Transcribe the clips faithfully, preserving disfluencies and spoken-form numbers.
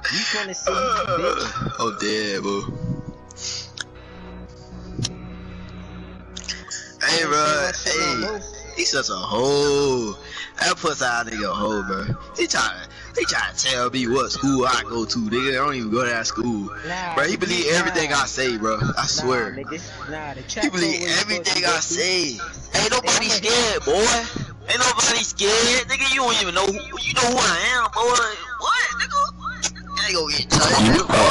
You trying to see, bitch? Oh, damn, bro. Hey, bro. Hey, he's such a hoe. That pussy out nigga a hoe, bro. He trying, he trying to tell me what school I go to, nigga. I don't even go to that school, nah, bro. He believe nah. everything I say, bro. I swear. Nah, nigga, nah, the he believe everything I say. Ain't nobody scared, boy. Ain't nobody scared, nigga. You don't even know who, you know who I am, boy. What, nigga? I ain't gonna get touched.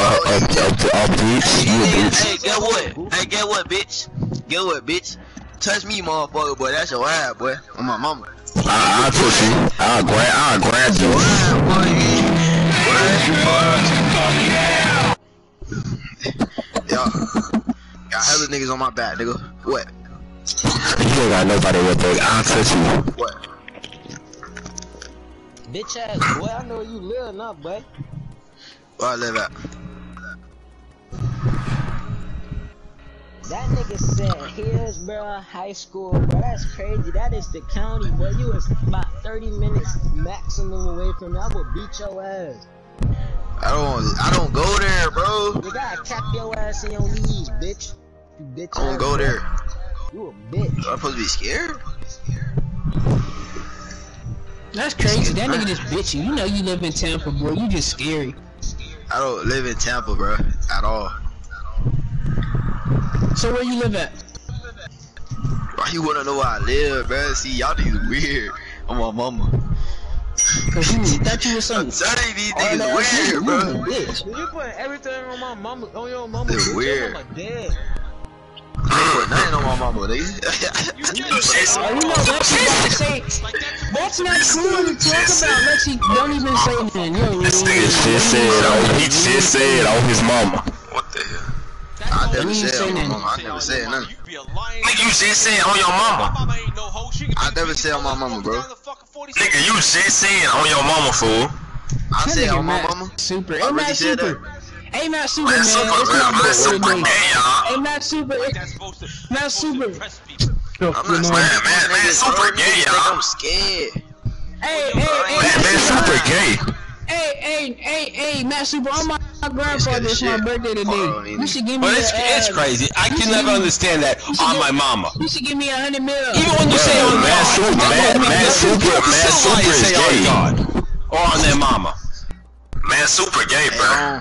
Hey, get what? Hey, get what, bitch? Get what, bitch? Touch me, motherfucker, boy. That's your ass, boy. On my mama. I, I'll touch you. I'll grab, I'll grab you. Y'all, got hella niggas on my back, nigga. What? You ain't got nobody with that. I'll touch you. What? Bitch ass boy, I know where you live now, boy. Where I live at? That nigga said Hillsborough High School, bro. That's crazy. That is the county, boy. You was about thirty minutes maximum away from me. I would beat your ass. I don't, I don't go there, bro. You gotta tap your ass in your knees, bitch. You bitch. I don't go bro. there. You a bitch. I'm supposed to be scared? That's crazy. That nigga just bitch you. You know you live in Tampa, bro. You just scary. I don't live in Tampa, bro, at all. So where you live at? Why you wanna know where I live, bro? See, y'all niggas weird. I'm my mama. Cause you thought you was something. I'm telling you, these niggas weird, bro. Bitch. You putting everything on my mama, on your mama. They're weird. Your mama dead. I ain't put nothing on my mama, nigga. You know, Lexi about to say, that's not cool to talk about. Lexi, don't even say nothing. Yo, this nigga shit said on, he shit said on his mama. What the hell? I never said on my mama. I never said nothing. Nigga, you shit said on your mama. I never said on my mama, bro. Nigga, you shit said on your mama, fool. I said on my mama. Super. I Ain't really not said super. that. Ain't not super, man. Man, super, It's man, not man, super birthday. gay, y'all. Ain't not super. Not super. I'm not man, man, man, super gay, y'all. I'm scared. Hey, hey, hey. Man, man, super gay. Hey, hey, hey, hey, Matt Super, on my, my grandfather, it's my birthday today. You should give me But it's, a, it's uh, crazy. I can never understand that on my mama. You should give me a hundred mil. Even when you say on Man, super, man, man, super, man, super is gay. Or on their mama. Man, super gay, bro.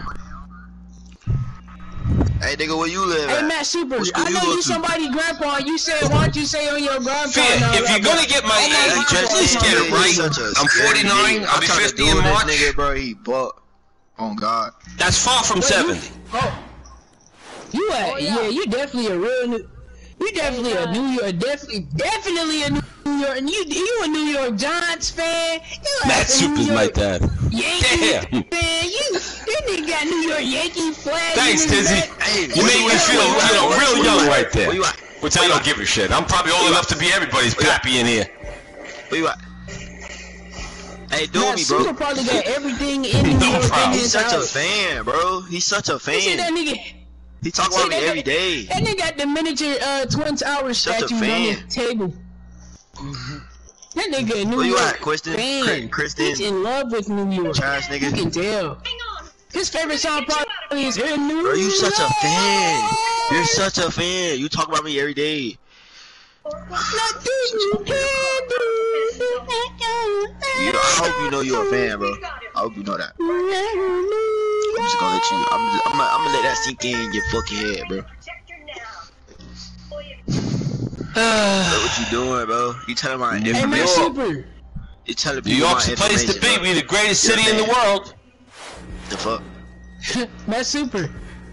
Hey, nigga, where you live Hey, at? Matt Super, What school I you know go you to? somebody grandpa, and you said, why don't you say on your grandpa? Fear, and all if that, you're gonna but- get my Oh age, God, at least get it right. I'm forty-nine, I'll be fifty in March. This nigga, bro, he buck. Oh God. That's far from seventy. Oh, you at, Oh, yeah. yeah. you definitely a real new, you definitely Hey, a New York, definitely, definitely a New York, and you, you a New York Giants fan? You Matt like a New Super's my York dad. Yankees Yeah. fan? You, you nigga got New York Yankee flag. Thanks, in his Tizzy. back. Hey, You make me feel, you know, real young right there. Where you at? Which I don't give a shit. I'm probably old enough to be everybody's pappy in here. Where you at? Hey, do Matt me, bro. Super probably got everything in New No York in problem. He's his such a house. fan, bro. He's such a You see that fan. nigga? He talk See about me that every nigga- day. That nigga got the miniature uh, Twin Towers Such a statues on his fan. table. That nigga a New Where you York at, Kristen? fan. Kristen? He's in love with New York. Trash You nigga. can tell. His favorite song probably is in New York. Bro, you such a fan. You're such a fan. You talk about me every day. Nothing you can do. You, I hope you know you're a fan, bro. I hope you know that. I'm just gonna let you. I'm just, I'm gonna, I'm gonna let that sink in your fucking head, bro. Bro, what you doing, bro? You telling my Hey, information? Matt Super. You telling New people York's my the place to information, be. bro. We the greatest You're a city in the fan. world. The fuck? Matt Super.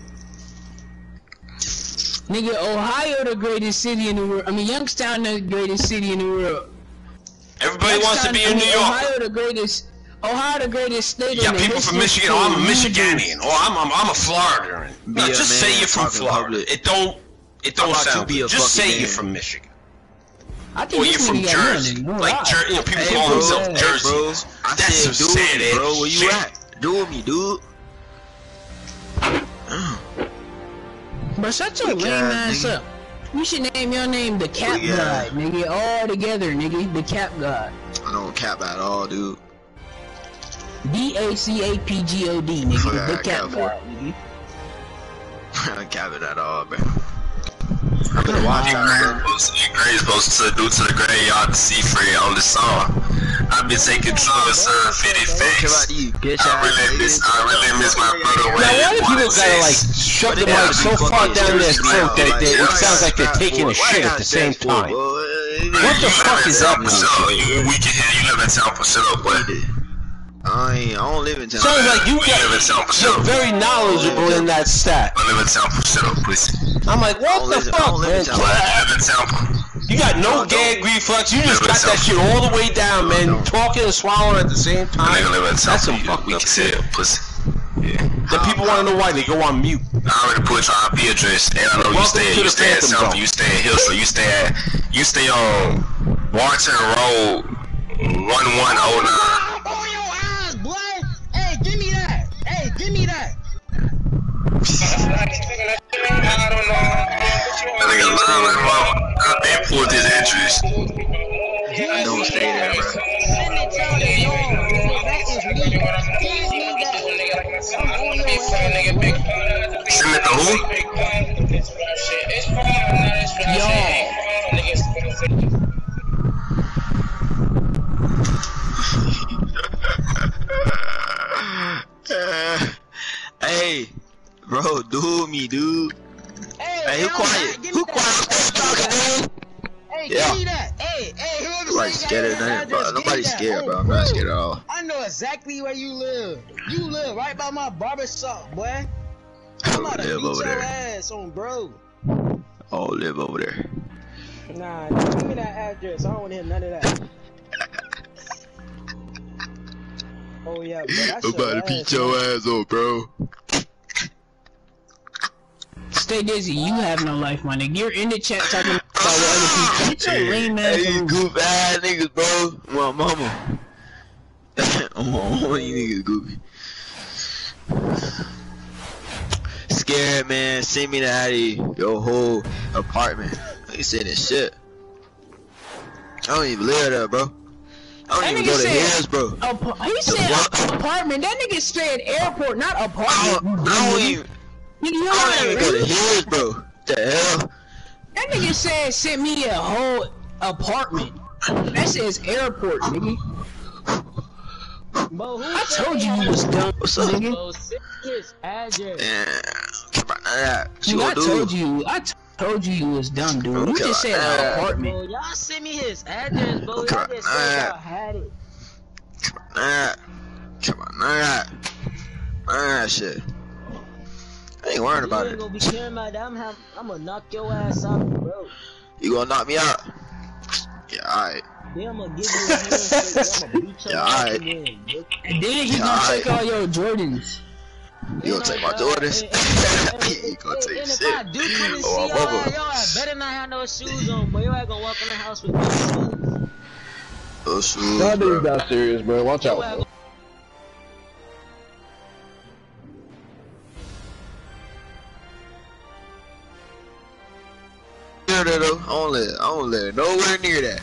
Nigga, Ohio the greatest city in the world. I mean, Youngstown the greatest city in the world. Everybody wants to Youngstown- be I in mean, New York. Ohio the greatest. Ohio the greatest state. You got in the people from history Michigan. Oh, I'm a of the Michiganian. Oh, I'm I'm, I'm a Floridian. No, Be a just say man, you're from talk in Florida. public. It don't it How don't about you sound be good. a Just fucking say you're man? from Michigan. I think Or you're this from nigga got nothing Jersey. to do. Like I- Jer- you know, people Hey, call bro, themselves hey, Jersey. bro. I That's said, some do sad me, bro. Where you shit. at? Do me, dude. But shut your Weak lame ass ass nigga. up. You should name your name the Cap Weak God, ass. nigga. All together, nigga. The Cap God. I don't cap at all, dude. D A C A P G O D, nigga. Fuck, Look I out for it, nigga. I don't cap it at all, bro. I'm gonna watch You're supposed to do to the graveyard to see free on the song. I've been taking drugs, son, fitted facts. I really miss, I really miss my brother. Now, why do people gotta like shove the mic so far down their throat that they, it sounds like they're taking a shit at the same time? What the fuck is that bullshit? We can hear you live in town for shut up, boy. I ain't, I don't live in town. Sounds like you got, you're very knowledgeable in that stat. I live in town for shut up, please. I'm like, what the fuck, man? You got no gag reflex, you just got that shit all the way down, man. Talking and swallowing at the same time. That's some fucked up shit. Yeah. The people want to know why they go on mute. I already put your I P address, and I know you stay, you stay at something, you stay at Hill, so you stay at, you stay on Warrington Road, one one oh nine. Hey, give me that! Hey, give me that! I think I'm lying like mama. I been pulled his address. Don't stay there, bro. Send it to the norm, nigga. That is me. Give me that. I'm on your ass, Send it to who? Uh, hey, bro, do me, dude. Hey, Hey, who yo, quiet? give me Who that. quiet? Talking, dude. Hey, Yeah. give me that. Hey, hey, whoever Nobody's say scared you of got nothing, your bro. address, give Nobody's me that. scared, Oh, bro. I'm not scared at all. I know exactly where you live. You live right by my barber shop, boy. I I'm don't about to live beat over your there. ass on, bro. I don't live over there. Nah, give me that address. I don't want to hear none of that. Oh yeah, bro. That's I'm about to beat ass, your man. ass up, bro. Stay dizzy, you have no life, my nigga. You're in the chat talking about what other people. Get your lame ass Hey, you on. goof ass niggas, bro. My mama. Oh, you niggas goofy. Scared, man. Send me out of your whole apartment. You said this shit. I don't even live there, bro. I don't That even nigga go to said- his, bro. Apa- he said what? apartment. That nigga said airport, not I apartment. don't, I don't even, Nigga, you know I how don't to even go to read? his, bro. What the hell? That nigga said send me a whole apartment. That says airport, nigga. Bro, who I said told they you had you a- was dumb, What's up? nigga. Bro, send his address. Damn. Come on, that. What you Nigga, I gonna told do? you. I t told you you was dumb, dude. You Okay, just said like that. apartment. Bro, y'all send me his address, bro. Okay, Y'all just said nah. y'all had it. Come on, that. Come on, that. That shit. I ain't worried about You ain't it. gonna be caring about that. I'm, have, I'm gonna knock your ass out, bro. You gonna knock me out? Yeah, alright. Then I'm gonna give you a handshake. I'm gonna beat your Yeah, ass alright. again, bitch. And then he Yeah, gonna alright. take all your Jordans. You gonna take my Jordans? You gonna take And if shit. I do come and see Oh, your I'm ass, over. your ass better not have no shoes on, boy. Your ass gonna walk in the house with no shoes. Those shoes, That bro. nigga's not serious, bro. Watch out, Your ass bro. Near that though. I don't live. I don't live nowhere near that.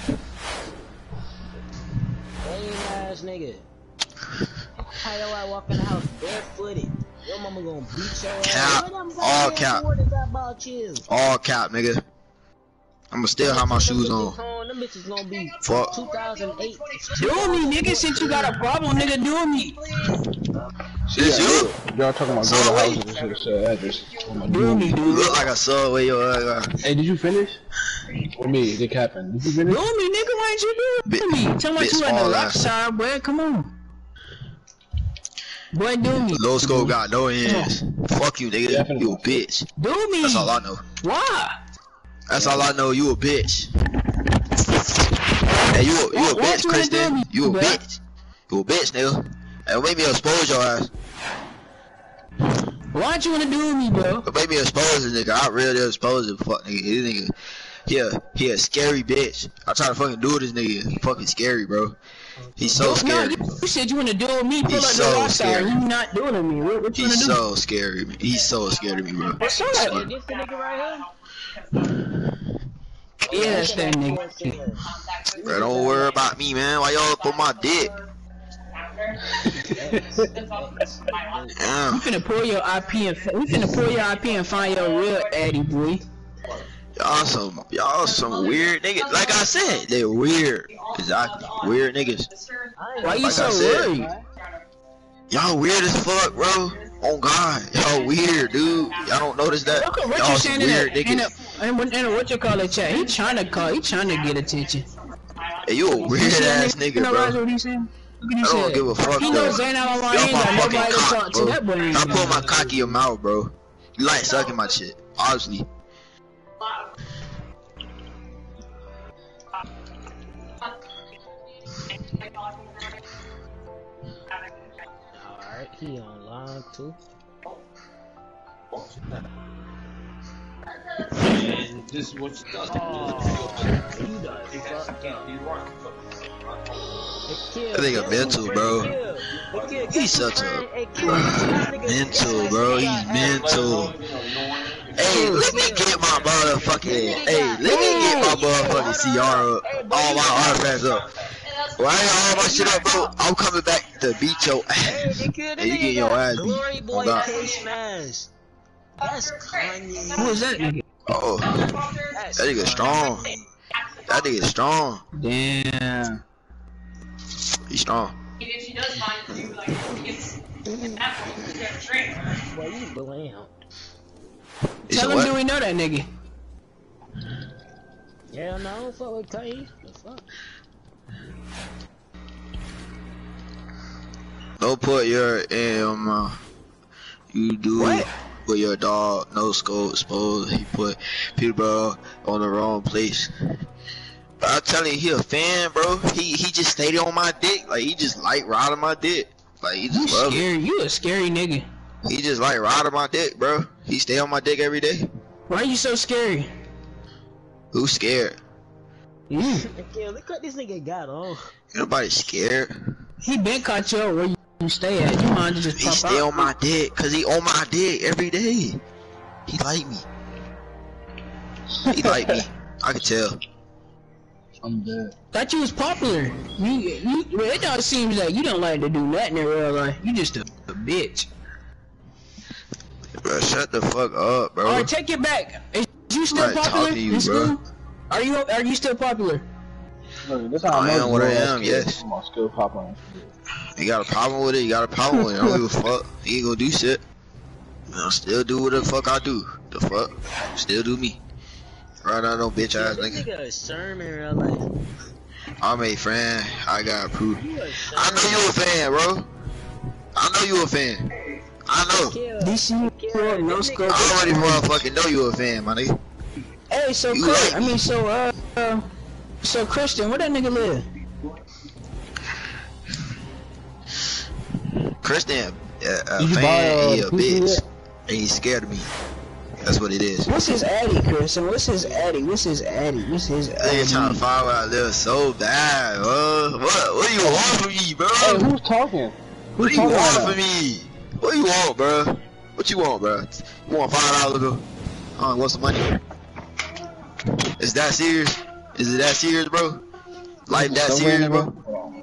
lame ass nigga. How your ass walk in the house barefooted? Your mama gonna beat your ass. Cap. What them All goddamn cap. What is that about you? All cap, nigga. I'ma still have my shoes on. Them bitches gonna be Fuck. two thousand eight. Do me, nigga. Since you got a problem, nigga, do me. It's you. Y'all talking about going to houses and shit, say address. Oh my Do me, You dude. look like a subway, yo. Uh, Hey, did you finish? Or me, Dick happened. Did you Do finish? me, nigga. Why'd you do Bit- me? Tell me bit you at small the rock ass. side, boy. Come on. Boy, do me. Low scope got no ends. Fuck you, nigga. Yeah, I finna You a go. bitch. Do me. That's all I know. Why? That's all I know. You a bitch. Hey, you a, you a What- what bitch, you wanna Kristen. do, You a bruh? bitch. You a bitch, nigga. And make me expose your ass. Why'd you wanna do me, bro? Make me expose this nigga. I really expose him. Fuck nigga. This nigga. He a, he a scary bitch. I try to fucking do this nigga. He fucking scary, bro. He's so No, scary. you, you said you wanna do with me. Pull He's up so the rock side. scary. You not doing to me. What, what you He's wanna do? so scary. Man. He's so scared of me, bro. What's up? Hey, this the nigga right Yeah, that's that nigga. here? Bro, don't worry about me, man. Why y'all up on my dick? Damn. We finna pull your I P and we finna pull your I P and find your real Addy, boy. Y'all some, y'all some weird niggas. Like I said, they're weird. Exactly. Weird niggas. Why you Like so I said, worried? y'all weird as fuck, bro. Oh God, y'all weird, dude. Y'all don't notice that? Look at what Y'all you some saying in weird the, in niggas. the, in the, in the what you call it chat. He trying to call, he trying to get attention. Hey, you a weird ass nigga, you know bro. what he's saying? Look at I he don't said. give a fuck. He knows Zane out online, he Y'all ain't my got fucking nobody to cock, talk to. bro. That boy ain't Stop pulling my got cock in your mouth, bro. You like sucking my shit, obviously. Alright, he online too. And this is what you does. Oh, you done fucked up. That nigga mental, bro. He's such a mental, bro. He's mental. Hey, let me get my motherfucking. Hey, let me get my motherfucking C R up. All my artifacts up. Why all my shit up, bro? I'm coming back to beat your ass. And you get your ass beat. Glory Oh boy God. face mask. That's Kanye. Who is that nigga? Oh, that nigga strong. That nigga strong. Damn. He's strong. If she does find you, like, at that point, you have to train her. Boy, you bland. He's Tell a him, what? do we know that nigga? Yeah, no, I don't fuck with Kanye. The fuck? Don't put your um uh, you do What? with your dog, no scope, suppose he put people on the wrong place. But I'm telling you, he a fan, bro. He he just stayed on my dick, like he just like riding my dick, like he You just love it. scary. You a scary nigga. He just like riding my dick, bro. He stay on my dick every day. Why you so scary? Who's scared? You. Yeah, look what this nigga got on. Nobody scared. He been caught you up where you stay at. You mind to just He pop stay out? on my dick, cause he on my dick every day. He like me. He like me. I can tell. I'm dead. Thought you was popular. You, you, well, it don't seem like you don't like to do nothing in real life. You just a, a bitch. Bro, shut the fuck up, bro. Alright, take it back. Is you still I'm not popular talking to you, in school? bro. Are you are you still popular? Look, this how I know am what I girls am, are yes. I'm still pop on. You got a problem with it, you got a problem with it. I don't give a fuck. You ain't gonna do shit. I'll still do what the fuck I do. The fuck? Still do me. Right now, no bitch ass This nigga. nigga a sermon in real life. I'm a fan. I got proof. You a I know you a fan, bro. I know you a fan. I know. D C, no scope. I already motherfucking know you a fan, my nigga. Hey, so You Chris, like I mean, so uh, uh, so Christian, where that nigga live? Christian, uh, a Did you buy, fan, uh, he a P C bitch. yet? And he's scared of me. That's what it is. What's his addy, Chris? And what's his addy? What's his addy? What's his They addy? trying to find where I live so bad, bro. What? What do you want from me, bro? Hey, who's talking? What Who's do you talking want right from me? What do you want, bro? What you want, bro? You want five dollars, bro? Uh, what's the money? Is that serious? Is it that serious, bro? Life that So serious, random, bro?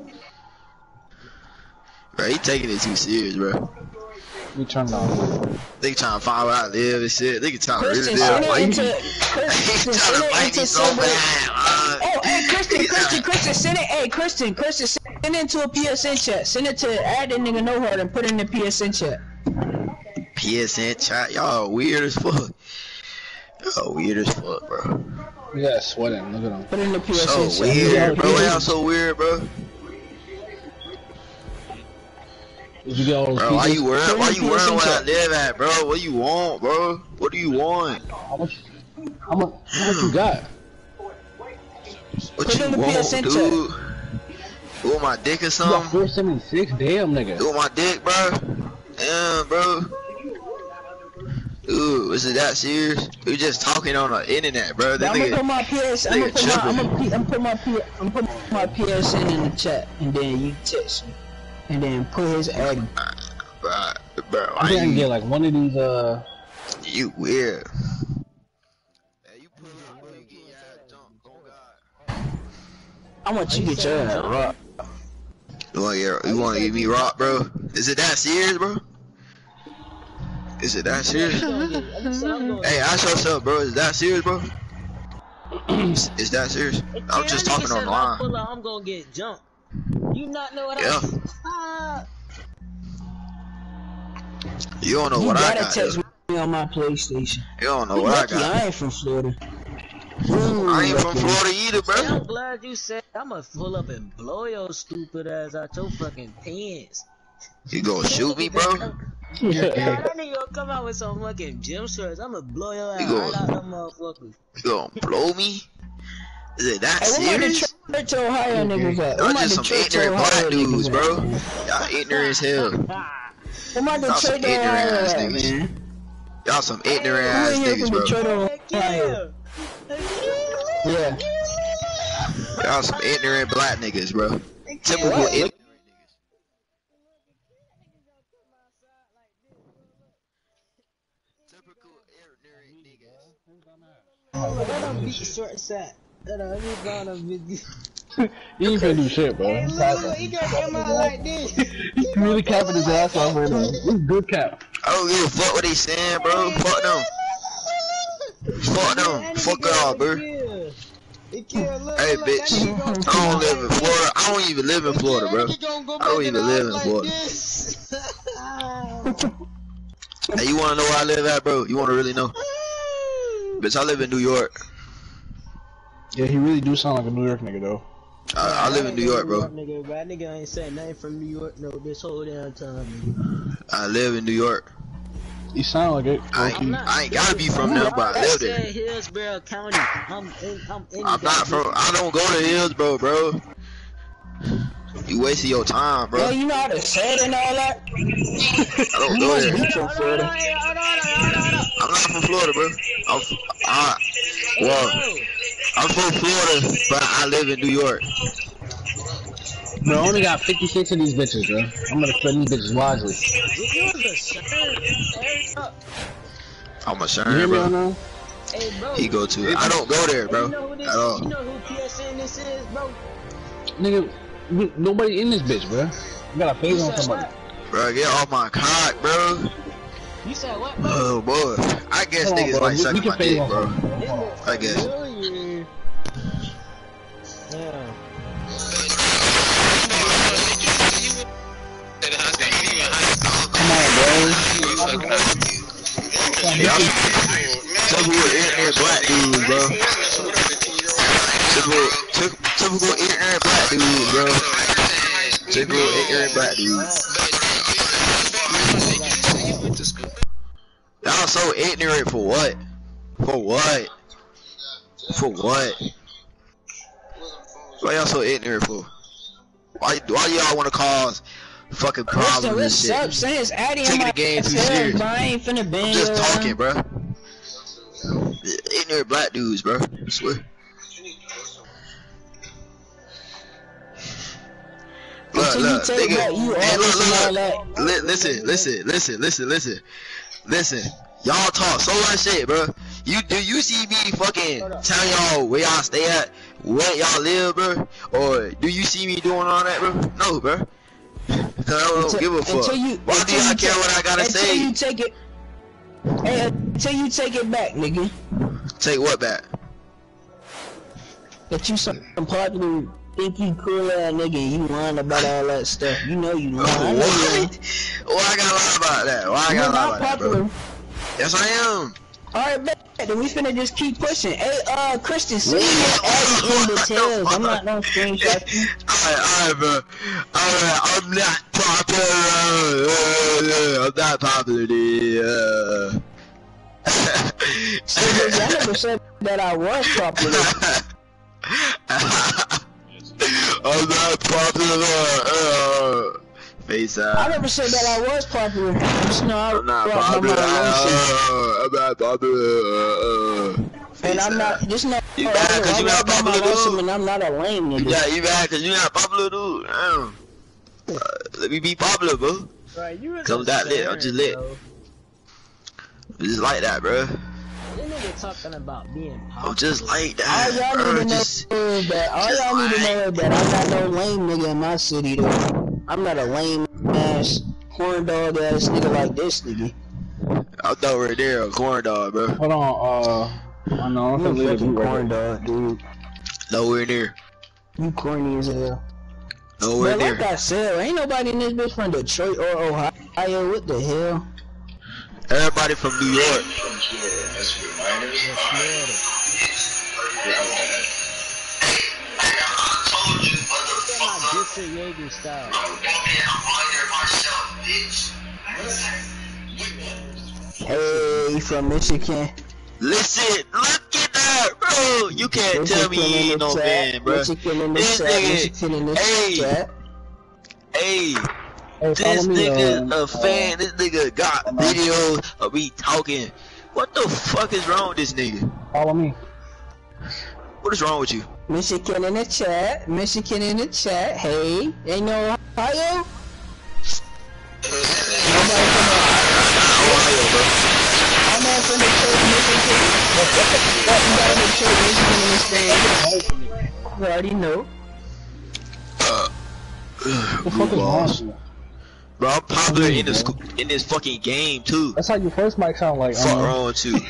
Bro, he taking it too serious, bro. You turned on. They trying to find where I live and shit. They trying to really Christian, live. send it Like, into. they Christian, trying send to it fight into me so Silver. bad, uh. Oh, hey, Christian, Christian, Christian, send it. Hey, Christian, Christian, send it into a P S N chat. Send it to add that nigga no hard and put it in the P S N chat. P S N chat, y'all weird as fuck. Y'all weird as fuck, bro. You got sweating. Look at him. Put it in the P S N So chat. weird, bro. Y'all so weird, bro. Did you get all those Bro, why you pieces? worrying? Why you worrying where I live at, bro? What you want, bro? What do you want? How much? How much? How much you got? What Put you in the P S N want, chat. dude? You want my dick or You got something? four seventy-six. Damn, nigga. You want my dick, bro? Damn, bro. Dude, is it that serious? We just talking on the internet, bro. This I'm gonna put nigga, my P S. I'm gonna nigga put my. I'm tripping. gonna, P, I'm put my P. I'm put my P S N in the chat, and then you text me, and then put his addy. bro, bro, I why think I can you, get like one of these. Uh, you weird? Hey, you put up, bro, you get your ass jumped. Oh God. I want you to get your ass rocked. You want to you want to get me rocked, bro? Is it that serious, bro? Is it that serious? Hey, ask yourself, bro. Is that serious, bro? is, is that serious? I'm just talking on the line. I'm gonna get jumped. You not know what yeah. I You don't know you what I gotta got. text me on my PlayStation. You don't know you what lucky I got. I ain't from Florida. Ooh, I ain't from Florida either, bro. Hey, I'm glad you said I'ma pull up and blow your stupid ass out your fucking pants. You gonna shoot me, bro? Yeah, that nigga gonna come out with some fucking gym shorts. I'ma blow your ass right out them motherfuckers. You gonna blow me? Is it that hey, serious? Where the Ohio niggas at? Y'all just some ignorant black dudes, bro. Y'all ignorant as hell. Y'all some ignorant ass niggas. Y'all some ignorant ass niggas, bro. Yeah. Y'all some ignorant black niggas, bro. Typical ignorant. Short set. You ain't finna do shit, bro. Hey, look, he got him out like this. He's really capping his ass off right now. It's good cap. I don't give a fuck what they saying, bro. Fuck them. Fuck them. Fuck y'all, bro. Hey, bitch. I don't live in Florida. I don't even live in Florida, bro. I don't even live in Florida. Hey, you wanna know where I live at, bro? You wanna really know? Bitch, I live in New York. Yeah, he really do sound like a New York nigga, though. I, I live in New York, bro. Nigga, that nigga ain't said nothing from New York, no, this whole damn time. I live in New York. You sound like it. I ain't, I ain't gotta be from there, but I live there. Hillsborough County. I'm in, I'm in I'm not from. I don't go to Hillsborough, bro. You wasting your time, bro. Yo, you know how to say it and all that? I don't go there. From Florida. I'm not from Florida, bro. I'm, f I, well, I'm from Florida, but I live in New York. Bro, I only got fifty-six of these bitches, bro. I'm gonna spend these bitches wisely. I'm a You Sharon, hear me bro. on now? Hey, bro. He go to. I don't go there, bro. You know who this, At all. you know who P S N this is, bro? Nigga, we, nobody in this bitch, bro. You got a face on somebody. Bro, get off my cock, bro. You said what, bro? Oh boy, I guess Come on, niggas bro. like We- sucking we my can dick, pay bro. off. I guess. Yeah. Come on, bro. Y'all typical ignorant black dudes, bro. Typical, ty- typical ignorant black dudes, bro. Typical ignorant black dudes. Y'all so ignorant for what? For what? For what? Why y'all so ignorant for? Why, why y'all want to cause fucking problems and What's shit? up, Saints? Addy Taking the game too serious. Bro, I ain't finna bang I'm just your talking, ass. bro. Ignorant black dudes, bro. I swear. Look, Until look, you take nigga. back, you Hey, look, always and all look, that. look. Li- listen, listen, listen, listen, listen, listen. Y'all talk so much shit, bro. You do you see me fucking telling y'all where y'all stay at, where y'all live, bro? Or do you see me doing all that, bro? No, bro. Cause I don't Until- give a fuck. until you- Why do until y'all you care take- what I gotta Until say? you take it. Hey, until you take it back, nigga. Take what back? That you some popular, think you cool ass nigga and you lying about all that stuff. You know you lying. I know you lying. What? Why I gotta lie about that? Why I You're gotta lie not about that, popular. bro? Yes, I am. Alright, bet. Then we finna just keep pushing. Hey, uh, Christian, send me your Addy in the tails. I'm not no screenshot. Alright, alright, bro. Alright, I'm not popular. Uh, uh, I'm not popular, dude. Uh. So, I never said that I was popular. I'm not popular. Uh, face out. I never said that I was popular. Just know I I'm not brought my popular. emotions. Uh, I'm not popular. Uh, And I'm not, just know, You mad cause you not popular, dude? and I'm not a lame nigga. Yeah, you mad cause you not popular, dude? Damn. Uh, let me be popular, bro. Right, you was Cause I'm that lit. I'm just lit. bro. Just like that, bro. This nigga talking about being popular. I'm just like All that, y'all bro. need to know Just, is that, all just y'all need to know like- is that I'm not no lame nigga in my city though. I'm not a lame ass corn dog ass nigga like this nigga. I thought right there a corn dog, bro. Hold on, uh, I know I'm You gonna a fucking corn dog, dude. Nowhere near. You corny as hell. Nowhere But near. like I said, ain't nobody in this bitch from Detroit or Ohio. What the hell? Everybody from New York. Hey, from Michigan. Listen, look at that, bro. You can't Michigan tell me he ain't no man, bro. Michigan in the This chat. nigga, Michigan in the hey, chat. hey. Hey, This me, nigga uh, a fan. This nigga got videos of me talking. What the fuck is wrong with this nigga? Follow me. What is wrong with you? Michigan in the chat. Michigan in the chat. Hey, ain't no Ohio? Nobody from Ohio, bro. I'm not from Detroit, Michigan. You got a Detroit, Michigan in this thing. You already know. Uh, What the fuck is wrong with you? Bro, I'm popular in this in this fucking game too. That's how your first mic sound like. Fuck um, wrong with you?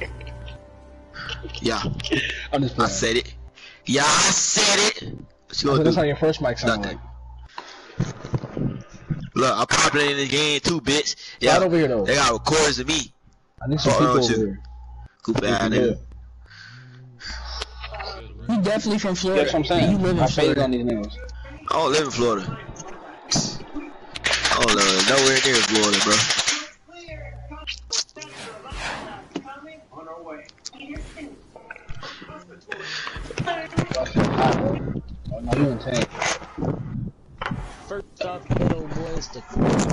Yeah, I'm just I playing. said it. Yeah, I said it. What you I gonna said that's do? how your first mic sound Nothing. like. Look, I'm popular in this game too, bitch. Yeah, Right over here though. they got recordings of me. I need some Fuck people wrong over with you? here. Goofy ass Yeah. nigga. You definitely from Florida. That's what I'm saying. You live in I faded Florida. on these niggas. I don't live in Florida. I don't live nowhere near Florida, bro. Oh, no, you in tank. First off, ghetto boys to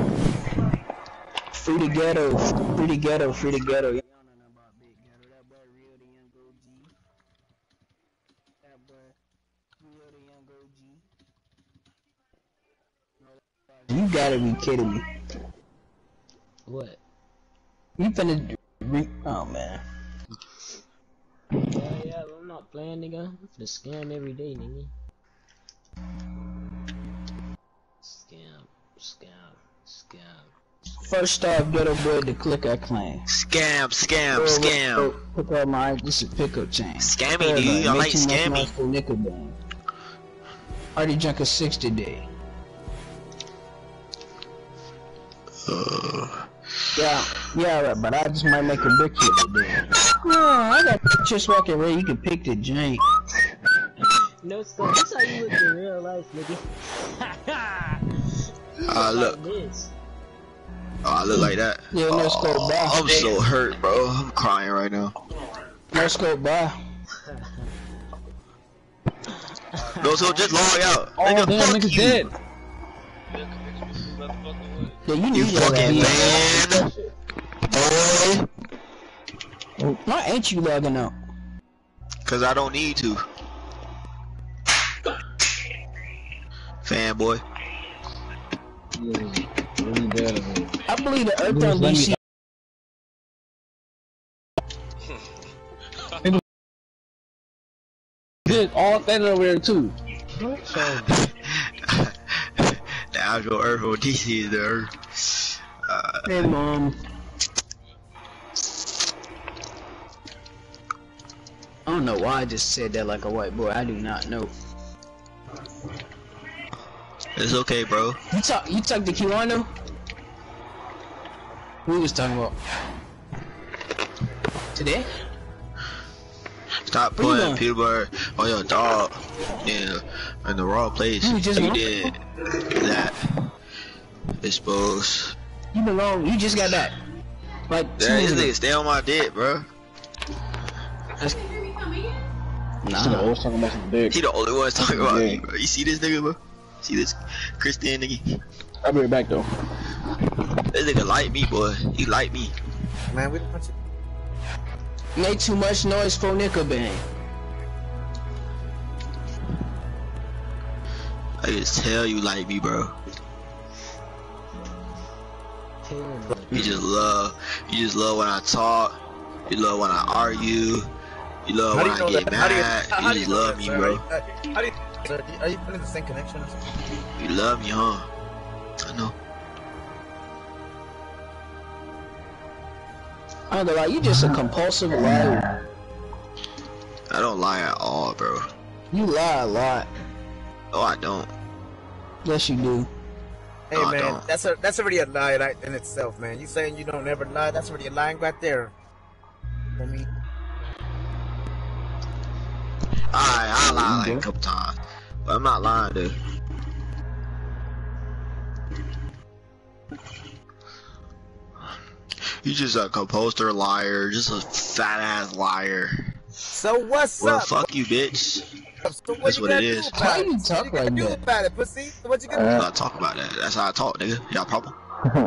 Free the ghetto. Free the ghetto. Free the ghetto. Y'all don't know about big ghetto. That boy real the young O G. That boy real the young O G. You gotta be kidding me. what? You finna re- oh man. Yeah, yeah, I'm not playing, nigga. I'm finna scam every day, nigga. Scam, scam, scam. First off, ghetto boy to click I claim. Scam, scam, Oh, scam. oh, Pick up my this is pickup chain. Scammy, Hold dude. on, I make like too much scammy. noise for nickel bang. Already drunk a six today. Uh, Yeah, yeah, right, but I just might make a brick hit today. No, I got just walking ready. You can pick the drink. No scope. That's how you look in real life, nigga. I look. Like this. Oh, I look like that. Yeah, no Oh, scope by. I'm so hurt, bro. I'm crying right now. No scope by. No, so just log out. Oh, Nigga, damn, fuck nigga's you. dead. Yeah, you You need to fucking log man. Boy. out. Why ain't you logging out? Cause I don't need to. Fanboy. Yeah, really dead of it. I believe the Earth Niggas on let D me C. Did all that over there too. The actual Earth on D C is the Earth. Uh, Hey, mom. I don't know why I just said that like a white boy. I do not know. it's okay, bro. You talk. You talk to Kiwano? We was talking about today. Stop Where you putting going? peanut butter on your dog in, in the wrong place. You just You wrong? did that. Exposed. You belong. You just got back. Like two Yeah, this minutes nigga stay on my dick, bro. ago. I Nah. was talking about some dick. He the only one talking about me, Yeah. bro. You see this nigga, bro? See this Christian nigga? I'll be right back though. This nigga like me, boy. He like me. Man, we don't Make too much noise for nickel bang. I just tell you like me, bro. You just love, you just love when I talk. You love when I argue. You love How do when you know I get that? How do you, mad. how You do you just know love that, me, sir? bro. How do you, how do you, sir, are you putting the same connection or something? You love me, huh? I know. I don't know, like, you just a compulsive liar. I don't lie at all, bro. You lie a lot. Oh, I don't. Yes, you do. Hey no, man, that's a that's already a lie right in itself, man. You saying you don't ever lie? That's already a lying right there. For me. Alright, I lie like a couple times, but I'm not lying, dude. You just a composer liar, just a fat ass liar. So what's well, up? Well, fuck you, bitch. So what That's you what it is. Why you talk like do that? about it, pussy? What you gonna uh, do? I talk about that. That's how I talk, nigga. You got a problem?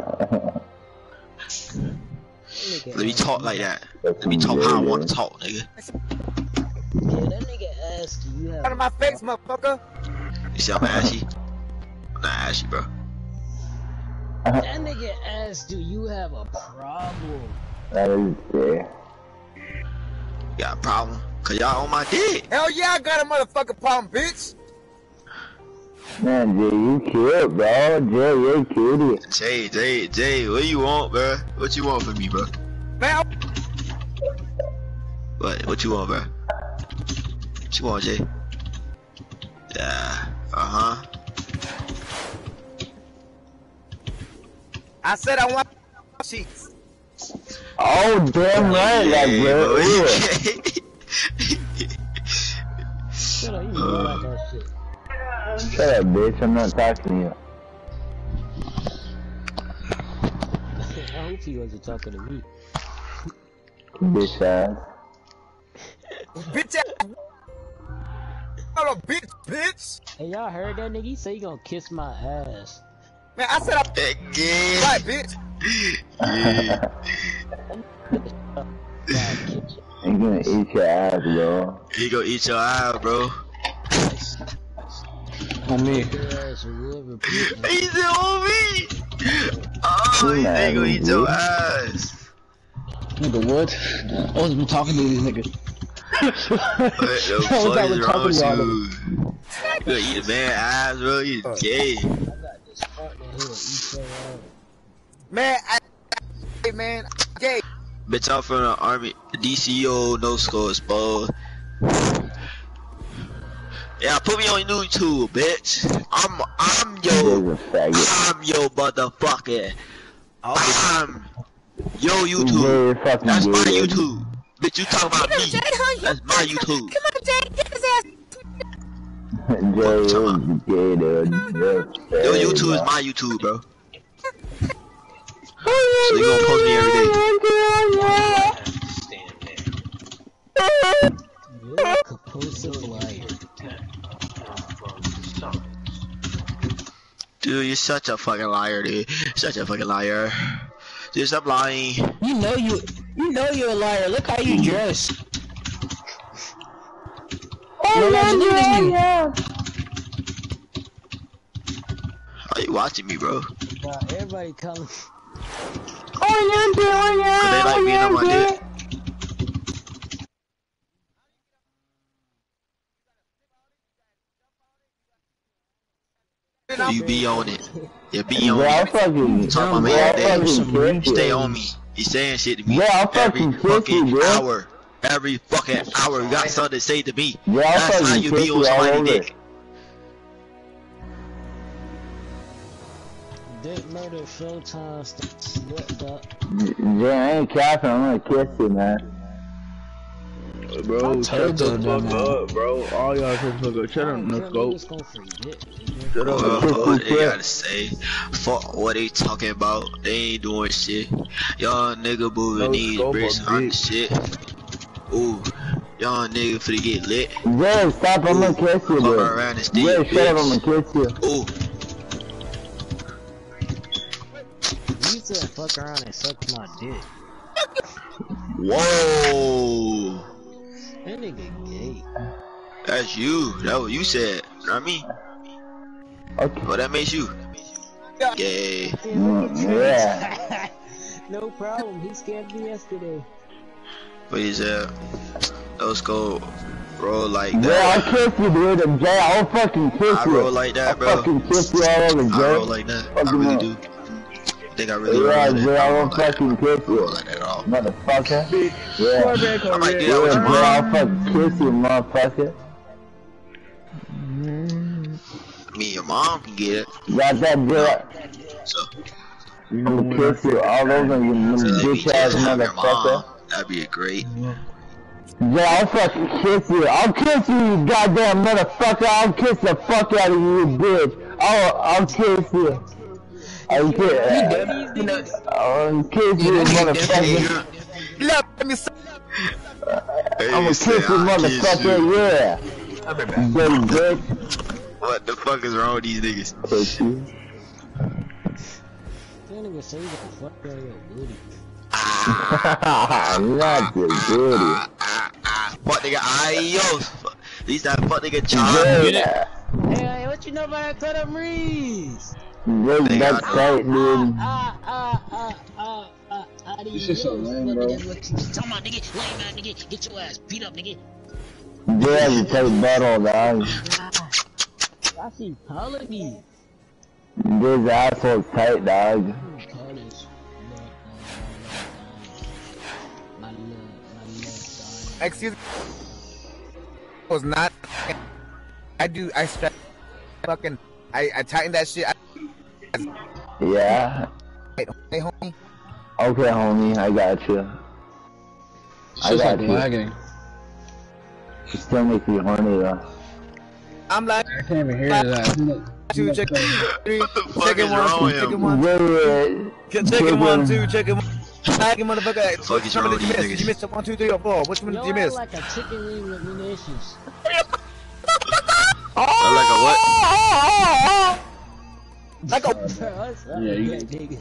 Let me talk like that. Let me talk how I want to talk, nigga. Yeah, that nigga asked you. You have Out of my face, motherfucker. You see I'm ashy? I'm not ashy, bro. That nigga asked, do you have a problem? That is fair. You got a problem? Cause y'all on my dick. Hell yeah, I got a motherfucking problem, bitch. Man, Jay, you cute, bro. Jay, you're cutie. Jay, Jay, Jay, what you want, bro? What you want from me, bro? Man, What? What you want, bro? What you want, Jay? Yeah. Uh huh. I said I want cheeks. Oh, damn right, yeah, like, bro. Yeah. Shut up, you don't like that shit. Shut up, bitch. I'm not talking to you. I hope he wasn't talking to me. Bitch ass. Bitch ass. Hold on, bitch, bitch. Hey, y'all heard that nigga? He say he gonna kiss my ass. Man, I said I'm Again. right, bitch. Yeah. I'm gonna eat your ass, bro. He gonna eat your eye, bro. On me. He said on me. Oh, he said gonna eat your ass. Nigga, what? I wasn't even talking to these niggas. What the fuck is wrong with you? You gonna eat a man's ass, bro? You gay. Man, I, hey man, gay. Bitch, I'm from the army. D C O, no score, exposed. Yeah, put me on YouTube, bitch. I'm, I'm yo, I'm yo motherfucker. I'm yo YouTube. That's my YouTube. Bitch, you talking about me? That's my YouTube. Come on, Jay, get his ass. Jay, you're gay, dude. Yo, YouTube is my YouTube, bro. So you gonna post me every day. You're a compulsive liar. Dude, you're such a fucking liar, dude. Such a fucking liar. Dude, stop lying. You know you, you know you're a liar. Look how you dress. Oh, yeah, yeah, yeah. Are you watching me, bro? Bro, everybody come. Oh, yeah, yeah, yeah. Cause they like being on my dick. You be on it. You be on yeah, it. Fucking, talk about me every day. Stay on me. He's saying shit to me yeah, every fucking you, hour. Every fucking hour. You got something to say to me. Yeah, that's how you be on somebody's dick. Dick murder, Showtime, slipped up. Jay, I ain't capping. I'm gonna kiss you, man. Bro, shut the fuck up, bro. All y'all shut the fuck up. Shut up, noscope. Shut up. Fuck what they gotta say. Fuck what they talking about. They ain't doing shit. Y'all nigga moving these bricks on the shit. Ooh, y'all nigga finna get lit. Jay, stop. I'm gonna kiss you, bro. Around the stage, Jay, shut up. I'm gonna kiss you. Ooh. You said fuck around and suck my dick. Whoa. That nigga gay. That's you. That's what you said. Not me. Okay. Well, that makes you gay. Mm, yeah. No problem. He scared me yesterday. But he said, let's go. Roll like that. Yeah, I'll kiss you, dude. Jay, I'll fucking kiss I you. roll like that, bro. I'll fucking kiss you all over, Jay. I roll like that. I really do. I think I really roll yeah, like that. Jay, I I'll roll fucking like kiss you. I roll like that at all. Motherfucker. Yeah. I might do that with your Jay, I'll mom. fucking kiss you, motherfucker. Me and your mom can get it. Got that, Jay. So. I'll kiss you all over, you bitch ass motherfucker. That'd be a great. Yeah, I'll fucking kiss you. I'll kiss you, you goddamn motherfucker. I'll kiss the fuck out of you, bitch. I'll, I'll kiss you. I'll kiss, I'll kiss you, motherfucker. Let me say. I'm gonna kiss you, motherfucker, yeah. Dirty bitch. What the fuck is wrong with these niggas? Kiss you. That nigga say you got fuck out your booty. Not your booty. Fuck nigga, ayos. These that fuck nigga child. Yeah. Hey, hey, what you know about that cut up Reese? Just that tight, dude. Ah, ah, ah, ah, ah, ah, This is so lame, bro. That's what you talking about, nigga. Lame ass nigga. Get your ass beat up, nigga. Yeah, you take battle, dog. I see color me. This asshole's tight, dog. Excuse me. Was not. I do. I strap. Fucking. I I tighten that shit. I, Yeah. hey, homie. Okay, homie, I got you. It's I just got like you. lagging. It still makes me horny though. I'm like. I can't even hear that. Two, check three, What the fuck chicken is one, wrong two, with chicken him? one, Yeah, chicken one, two, chicken one. Chicken motherfucker. The fuck is wrong with these Did niggas? you miss one, two, three, or four? Which one Yo, did you miss? like a chicken wing with munitions. Like a what? Like a. Yeah, you can dig it.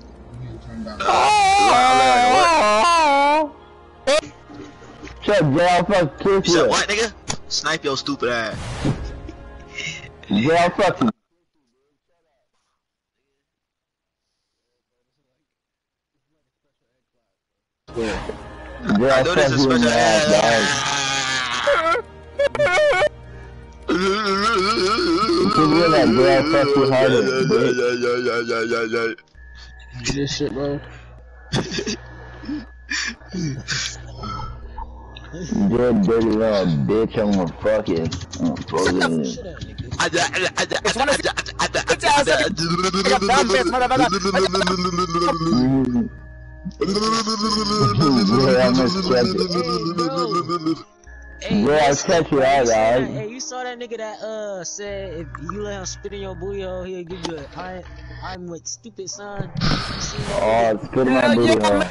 Uh, like, like what? shut up, I'll fuck kiss You you. said what, nigga? Snipe your stupid ass. Yeah, I'll fuck you. Yeah. Yeah, I I'll know fuck this is you in special the ass, ass. Give me that girl, fuck you harder, bitch. This shit, bro. You're a dirty little bitch, I'm gonna fuck it. I'm gonna fuck it. Yeah, I'm gonna catch it. Hey, Yeah, I'll catch you out, dog. Hey, you saw that nigga that uh said if you let him spit in your booty hole, he'll give you a I I'm with stupid son. Oh, spit in my booty hole.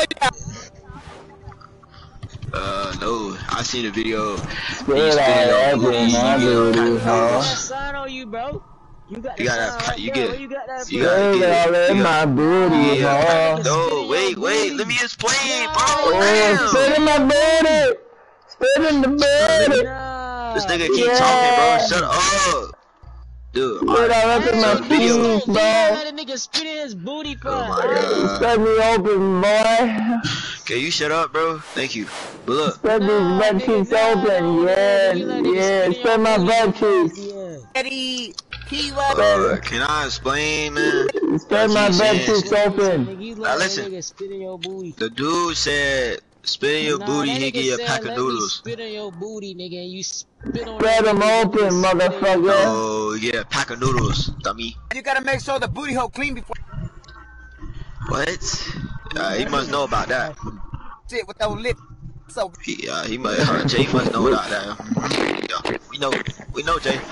Uh, no, I seen a video. Spit out in my booty hole. Sign on you, bro. You got You got that, you get, you got that. you gotta Spit get all it. in You my got, booty yeah. hole. No, wait, wait, let me explain, bro. Oh, spit in my booty. Spit in the booty. Nah. This nigga keep Yeah. talking, bro. Shut up. Dude, Spit alright, all up in so my the video. cheeks, bro. Let a nigga spit in his booty for Oh my god. Spit me open, boy. Can you shut up, bro? Thank you. But look, Spit these butt cheeks open, yeah, yeah. Spit my butt cheeks. Eddie, uh, can I explain, man? Spit my Keep butt saying cheeks shit. open. You Now let a listen. nigga spit in your booty. The dude said, spit in your Nah, booty, that he nigga give you a said, pack of let me noodles. spit in your booty, nigga, and you spit on Spread that them nigga, open, spit in your motherfucker. Oh, yeah, pack of noodles, dummy. you gotta make sure the booty hole clean before What? Uh, he must know about that. shit with those lips. So He, uh, he must, uh, Jay must know about that. Yeah, we know, we know, Jay.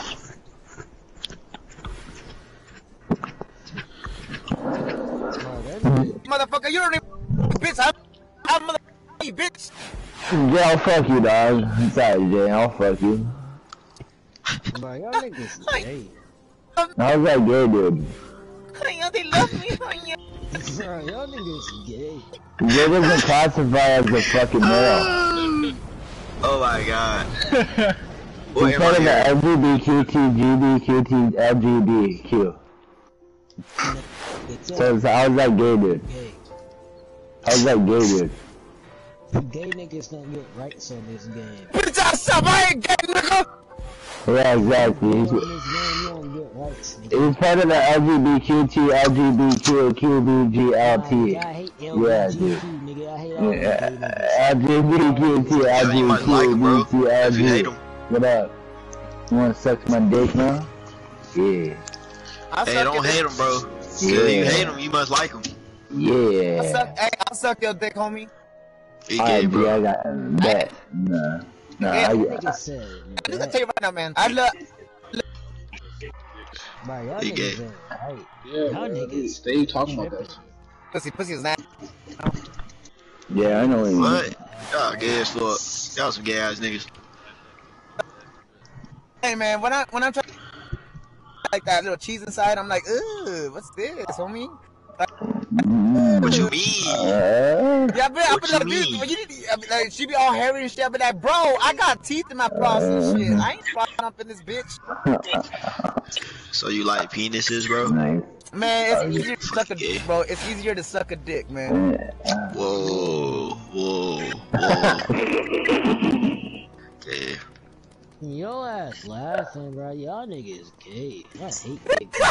motherfucker, you don't even bitch. I'm, I'm motherfucker, you bitch. Jay, I'll fuck you, dog. Sorry, Jay, I'll fuck you. Bro, y'all niggas gay. How's that gay, dude? They love me. Bro, y'all niggas gay. Jay doesn't classify as a fucking male. Oh my god. What He's am part I of the here? L G B T Q G B Q T L G B Q. So it's, how's that gay, dude? Gay. How's that gay, dude? Gay niggas don't get rights on this game. Bitch ass up, I ain't gay, nigga. Yeah, exactly. On this game, you don't get rights. It's part of the L G B T Q, L G B Q, Q B G L T. I hate L G B T Q, Yeah, nigga. I hate all yeah. the gay niggas. L G B Q T, L G B Q, L G. What up? You wanna suck my dick now? Yeah. Hey, don't hate him, bro. Yeah. Yeah, you hate him, you must like him. Yeah. I'll suck, hey, I'll suck your dick, homie. He gay, Alright, bro. I got that. Nah. Nah, Yeah, I, Nigga I, said I'm just gonna tell you right now, man. I love. bro, y'all He gay. niggas ain't right. Yeah, Y'all bro. niggas Stay talking about that. Pussy, pussy is not. yeah, I know what you mean. What? Y'all gay as fuck. Y'all some gay ass niggas. Hey, man, when I when I'm trying like that little cheese inside, I'm like, ooh, what's this, homie? What you mean? Uh, Yeah, I be, I What be you like, mean? dude, you need, I be like, she be all hairy and shit. I be like, bro, I got teeth in my floss and shit. I ain't flossing up in this bitch. So you like penises, bro? nice. Man, it's easier to suck a Yeah. dick, bro. It's easier to suck a dick, man. Whoa, whoa, whoa. Yeah. Yo ass laughing, bro. Y'all niggas gay. I hate gay people.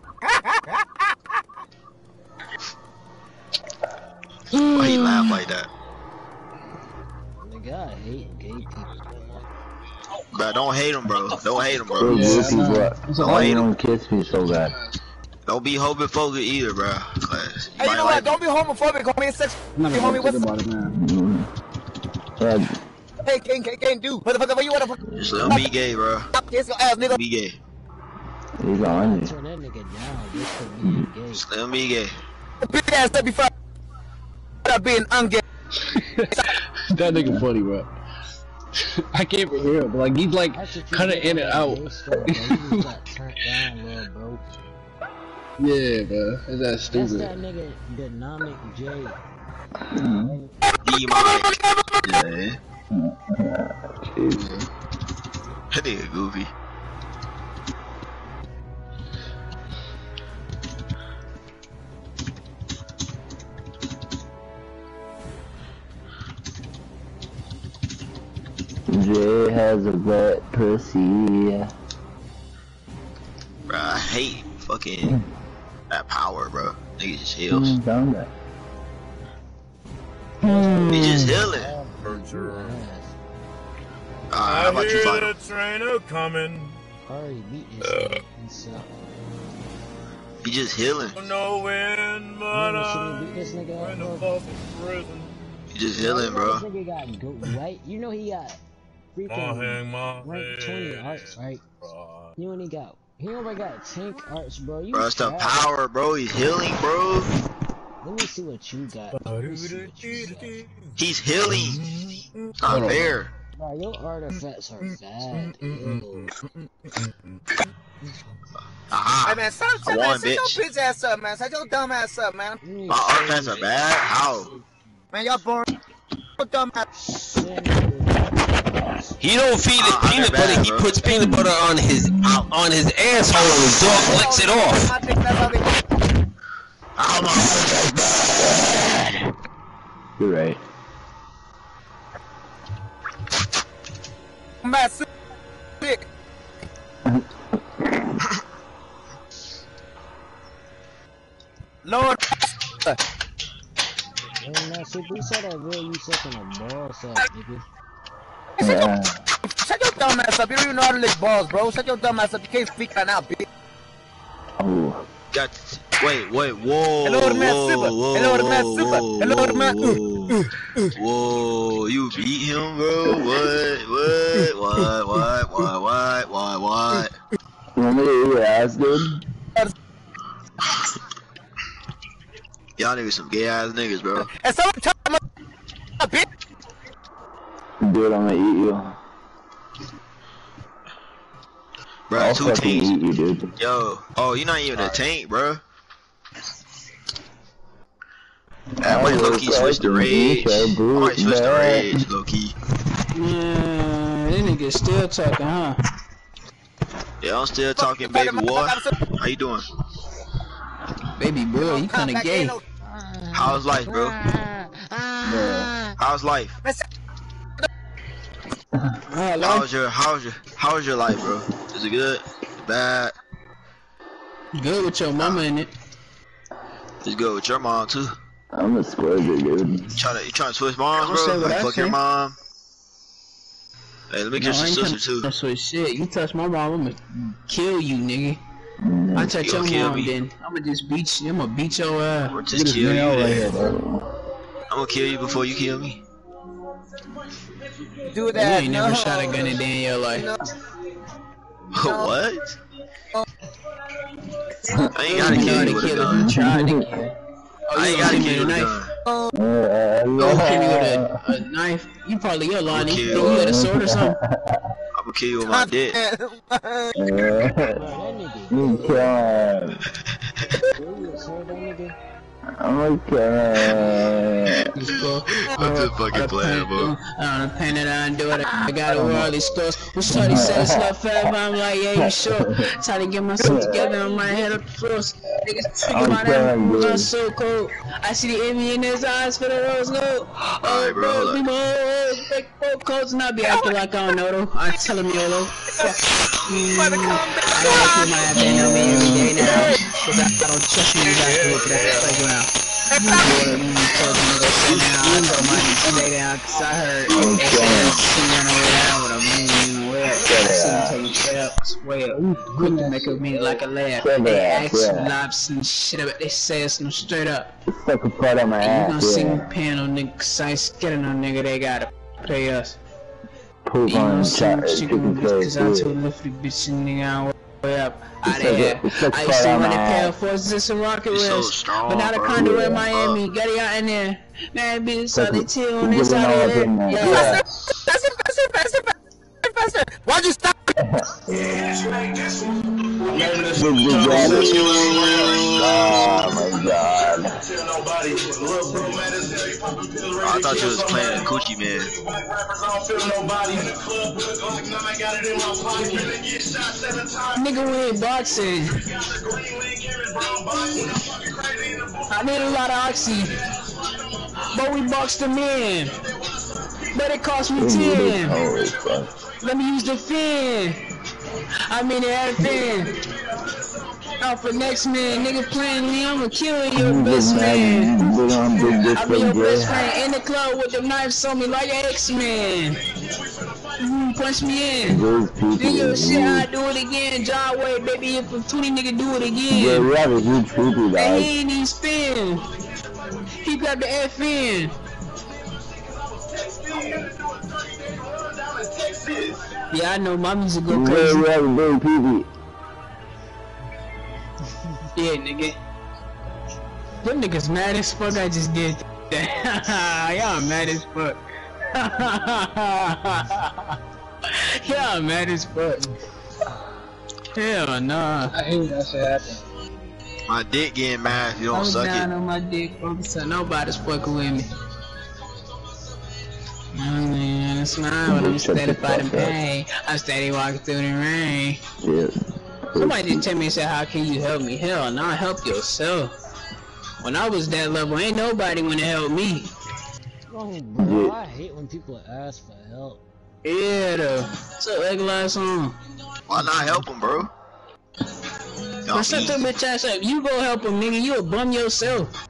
Why he laugh like that? Nigga, I hate gay people. Bro, don't hate him, bro. Don't hate him, Those bro. yeah, Yeah, people, It's a why lot. you don't kiss me so bad? Don't be homophobic either, bro. Cause Hey, you might know like what? Don't be homophobic, homie. It's sex. I'm not Hey, gonna homie, think what's about it, man. Mm. Yeah, Hey, King, King, King, dude. Motherfucker, what you wanna fuck? just let him be gay, bro. Kiss your ass, nigga. Be gay. he's on it. Turn that nigga down just for being gay. Just let him be gay. Big ass up before I being ungay. That nigga funny, bro. I can't even hear him, but like he's like That's what you kind of get in on and that out. gay stuff, bro. You just got turned down, little bro. Yeah, bro. Is that That's stupid? that nigga, Dynamic J. Demonic. Yeah. Jesus. That nigga goofy. Jay has a wet pussy. Bro, I hate fucking that power, bro. Nigga just heals. Mm, down there. He just healing. Alright, how about you fight him? Train a coming. Already beat this nigga. He's up. He just healing. No when, but You should beat this nigga up, bro. prison. He just healing, bro. This nigga got go right. You know he got freaking rank twenty arts, right? You only got he only got tank arts, bro. You Bro, it's the trash. power, bro. He's healing, bro. Let me see what you got. Let me see what you got. He's healing. Not fair. Bro, your artifacts are bad. Ew. Aha. Hey man, stop, I stop, won, man. Set your bitch. bitch ass up, man. Set your dumb ass up, man. My artifacts are bad? How? Man, y'all boring. Your dumb ass. He don't feed it Uh, peanut I'm butter. bad, He bro. puts peanut butter on his on his asshole and his dog licks it off. I think that's how they. Ow, my artifacts bad. You're right. Mad sick. Lord. Man, that shit, you saw that real you sucking a ball sack, nigga. Yeah. Shut your dumb ass up. You don't even know how to lick balls, bro. Shut your dumb ass up. You can't speak right now, bitch. Oh. Got. Wait, wait, whoa. Hello, the man whoa, Super. whoa, Hello, the man whoa, Super. whoa, Hello, the man. Whoa, whoa, you beat him, bro? What? What? What? What? What? What? What? What? You want me to eat your ass, dude? Y'all niggas some gay ass niggas, bro. And someone tell me, bitch. Dude, I'm gonna eat you. Bro, I'll two fucking taints. eat you, dude. Yo, oh, you're not even a taint, bro. I I might will low key switch the fucking rage. eat your I boot might switch the back. rage, low key. Yeah, this nigga still talking, huh? Yeah, I'm still talking, baby boy. How you doing? Baby boy, you kinda gay. How's life, bro? Yeah. How's how's life? How's your how's your how's your life, bro? Is it good? Bad? Good with your mama in it. It's good with your mom too. I'm a square dude. You trying to you trying to switch moms, bro? Like fuck your mom. Hey, let me kiss your sister too. That's what shit. You touch my mom, I'ma kill you, nigga. Mm-hmm. I touch your mom, me. Then I'ma just beat you. I'ma beat your ass. Or just kill you. Right here, I'm gonna kill you before you kill me. Do that. You ain't no. never shot a gun a day in your life. No. What? I ain't gotta kill you with a gun. Oh, I ain't gotta kill you with a gun. Oh, you kill you with a, a knife? You probably your line. You think you got a sword or something? I'm gonna kill you with my dick. You can't. I'm okay. I'm just fucking playing, bro. I'm gonna paint it on, do it. I got a worldly scores. When Shorty said it's left forever, I'm like, yeah, you sure? Trying to get myself together on my head up the floors. Niggas think about that. I'm so cold. I see the envy in his eyes for the rose gold. Oh, bro, be my old fake folk coats, and I be acting like I don't know though. I tell him YOLO. Fuck. Mm, I gotta keep my ass in on me every day now. Cause I, I don't trust you guys to look at that playground. I told him to sit down, I told my to stay down, cause I heard they said she ran away down with a man in the way up. I seen him take a step up, sway up, quick to make a me like a laugh. They ask some lobs and shit up, they say it's no straight up. Stuck a part on my ass. You gonna see me paying on niggas, cause I ain't scared of no nigga, they gotta pay us. Poop You on know chat, chicken bitch, cause I'm too lifty bitch and nigga I'm way up. Out of here. I used to run a pair of forces and rocket wheels, but now the condo in Miami, got it out in there. Man, bitch, solitude on this side of it. Yeah. Faster, faster, faster, faster, faster. Why'd you stop? Oh my god. I thought you was playing a Coochie Man. Nigga, we ain't boxing. I need a lot of oxy, but we boxed them in. But it cost me ten. Let me use the fin. I mean it had a fin. Out for next man, nigga playing me, I'ma kill your best man. I be your best friend in the club with the knives on me like an X-Man. Mm, punch me in. Do your shit, I do it again. John Wayne, baby, if a twenty nigga do it again. Yeah, we have a huge poopy, guys. And he ain't even spin. He grabbed the F in. Yeah, I know my music go crazy. Yeah, we have a big poopy. Yeah, nigga. Them niggas mad as fuck. I just did that. Y'all mad as fuck. Y'all mad as fuck. Hell nah. I hate when that shit happen. My dick getting mad if you don't I'm suck down it. on my dick, so nobody's fucking with me. Oh man, it's mine when I'm steady fighting pain. I'm steady walking through the rain. Yeah. Somebody just tell me and say, how can you help me? Hell, nah, help yourself. When I was that level, ain't nobody wanna help me. Oh, bro, I hate when people ask for help. Yeah, though. What's up, ugly ass on? Why not help him, bro? Bro, shut your bitch ass up. You go help him, nigga. You a bum yourself.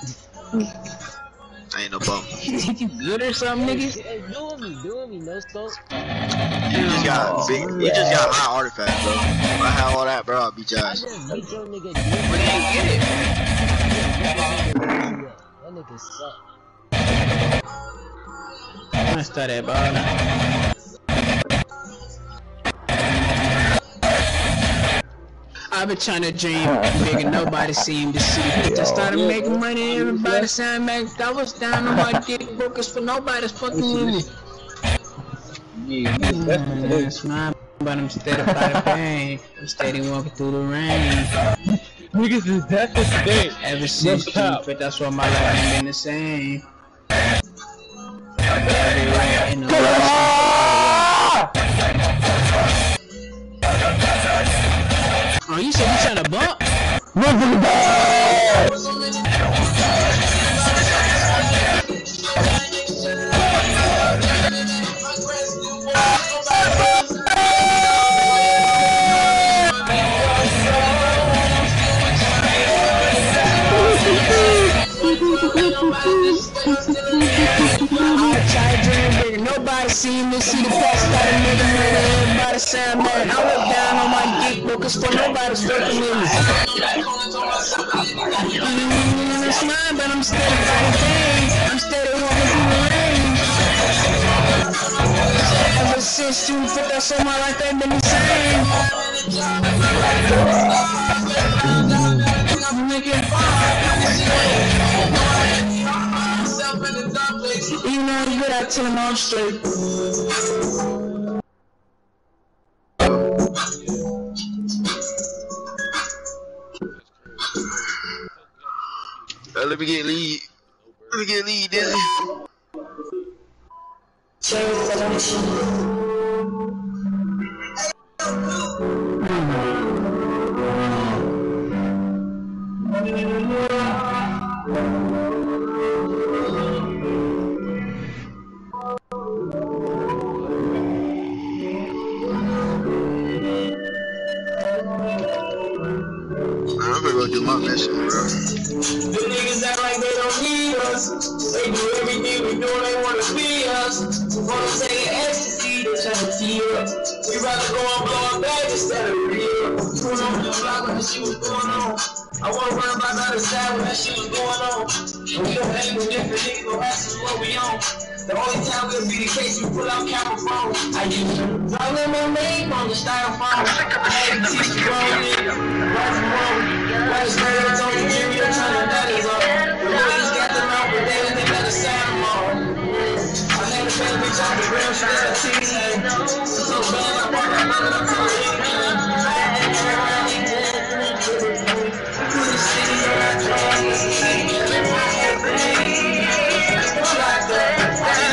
I ain't no bum. You good or something, nigga? Hey, doing me, doing me, no scope. You just got big, you just got high artifacts, bro. If I have all that, bro, I'll beat your ass. I just beat your nigga. Where did you get it? That nigga suck. I'm gonna start that ball. I've been trying to dream big and nobody seemed to see. Just started making money, everybody saying back. I was down on my dick, brokers for nobody's fucking with me. Yeah, Mm, that's mine, but I'm steady fighting pain. I'm steady walking through the rain. niggas is death is today. Ever since stupid, that's why my life ain't been the same. Everywhere in the world. Oh, you said you trying to bump? I tried dreaming bigger. Nobody seen me. See the past got a nigga man. Everybody sound mad. I look down on my geek because for nobody's fucking with me. Mm, it's mine, but I'm steady fighting pain. I'm steady walking through the rain. Ever since you put that on my life, ain't been the same. I'm making fun. You know I'm good at telling them straight. Uh, let me get lead. Let me get lead, Dizzy. I'm gonna go do my mission, bro. The niggas act like they don't need us. They do everything we do, they wanna be us. Wanna take ecstasy, they tryna see us. We rather go and blow up bag instead of real. Going on the block when that shit was going on. I wanna run by the other side when that shit was going on. We don't hang with different niggas, no ask us what we on. The only time we'll be the case, we pull out camera phone. I used to roll in my name on the styrofoam. I had to teach the grown nigga, right from wrong. Why the spirits on the jury, I'm trying to nut his off. The lawyers got them out, but they didn't let us sign them all. I had a bad bitch off the ground, she got a titty. So bad, I brought her money, I'm telling her anything. I had to turn around and get it. Put the city on that drum, it's a city. It's like that.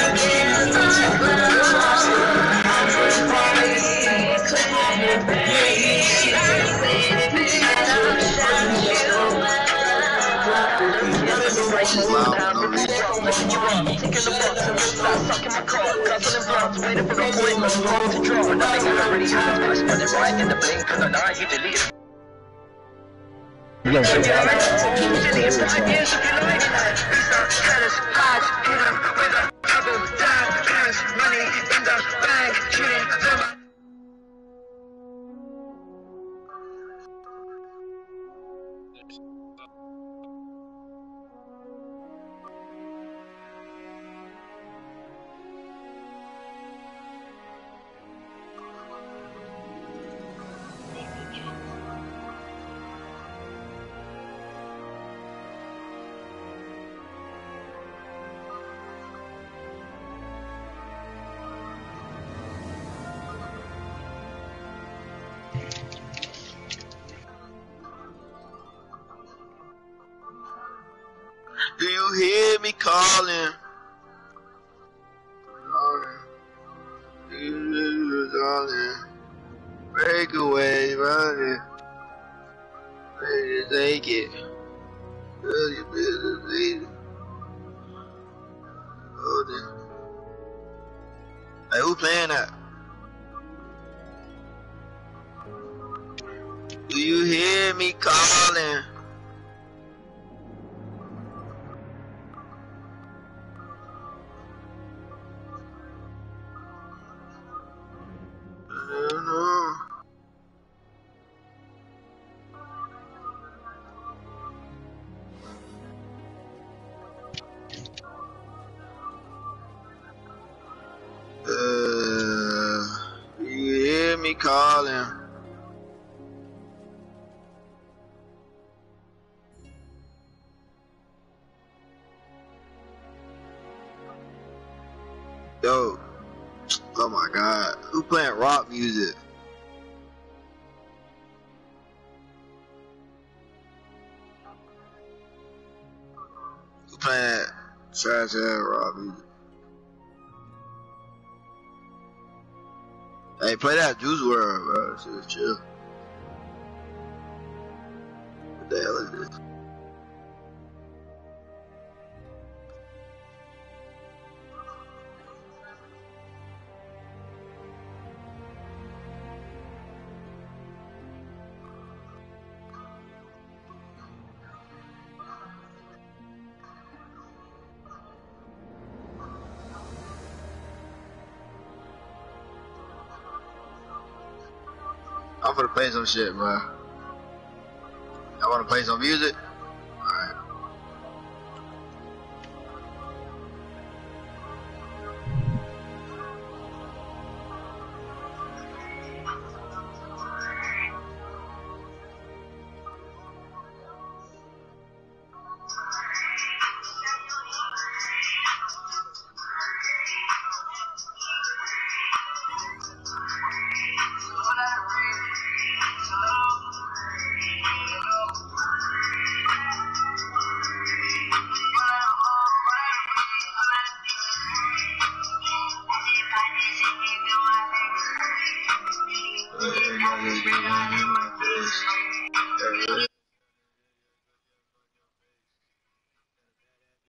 She's loud for no reason. Do you hear me calling? Do you hear me calling? Break away, running. Ready to take it. Girl, you better leave it. Oh, damn. Hey, who playing that? Do you hear me calling? Uh, do you hear me calling? Yo, oh my god, who playing rock music? Who playing trash ass rock music? Hey, play that Juice world, bro. Shit was chill. What the hell is this? I'm gonna play some shit, bro. I wanna play some music.